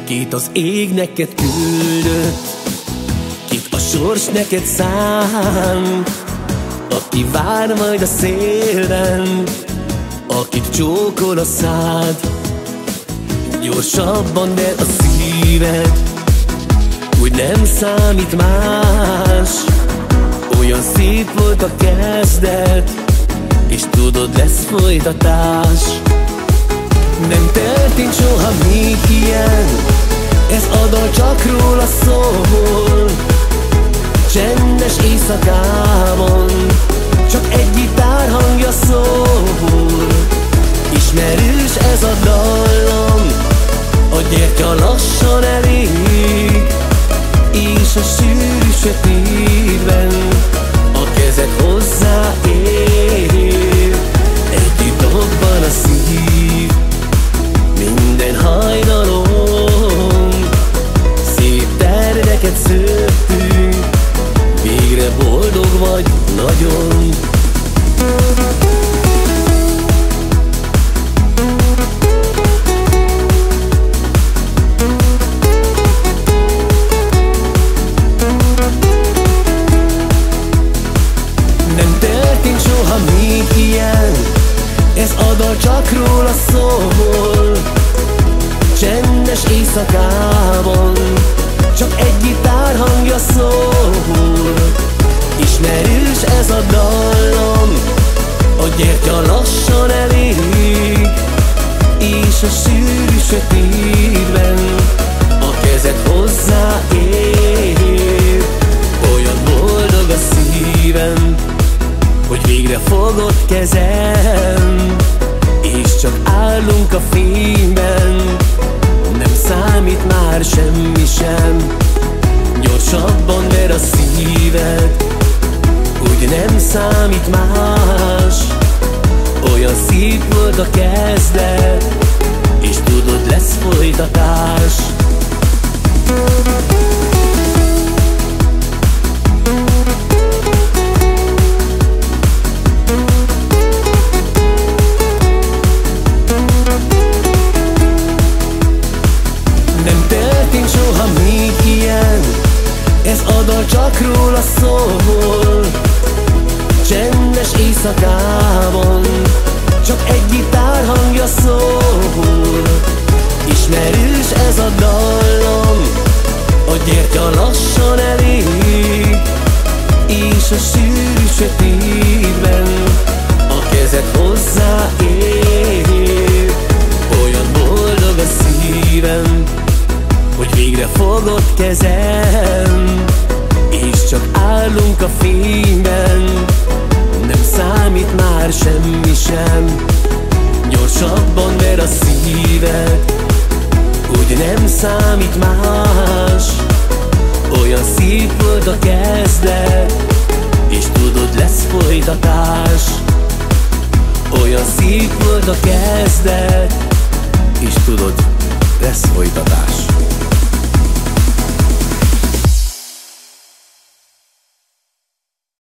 Kit az ég neked küldött, kit a sors neked szánt, aki vár majd a szélben, akit csókol a szád. Gyorsabban ver a szíved, úgy nem számít más. Olyan szép volt a kezdet, és tudod, lesz folytatás. Nem történt soha még ilyen, ez a dal csak róla szól. Csendes éjszakában csak egy gitár hangja szól. Ismerős ez a dallam, a gyertya lassan elég, és a sűrű sötétben a kezed hozzáér. Együtt dobban a szív minden hajnalon, szép terveket szőttünk, végre boldog vagy nagyon. Nem történt soha még ilyen, ez a dal csak róla szól. Csendes éjszakában csak egy gitár hangja szól. Ismerős ez a dallam, a gyertya lassan elég, és a sűrű sötétben a kezed hozzáér. Olyan boldog a szívem, hogy végre fogod kezem, és csak állunk a fényben, nem számít már semmi sem. Gyorsabban ver a szíved, úgy nem számít más. Olyan szép volt a kezdet, és tudod, lesz folytatás. Nem történt soha még ilyen, ez a dal csak róla szól. Csendes éjszakában csak egy gitár hangja szól. Ismerős ez a dallam, a gyertya lassan elég, és a sűrű sötétben a kezed hozzáér. Olyan boldog a szívem, hogy végre fogod kezem, és csak állunk a fényben, nem számít már semmi sem. Gyorsabban ver a szíved, úgy nem számít más. Olyan szép volt a kezdet, és tudod, lesz folytatás. Olyan szép volt a kezdet, és tudod, lesz folytatás.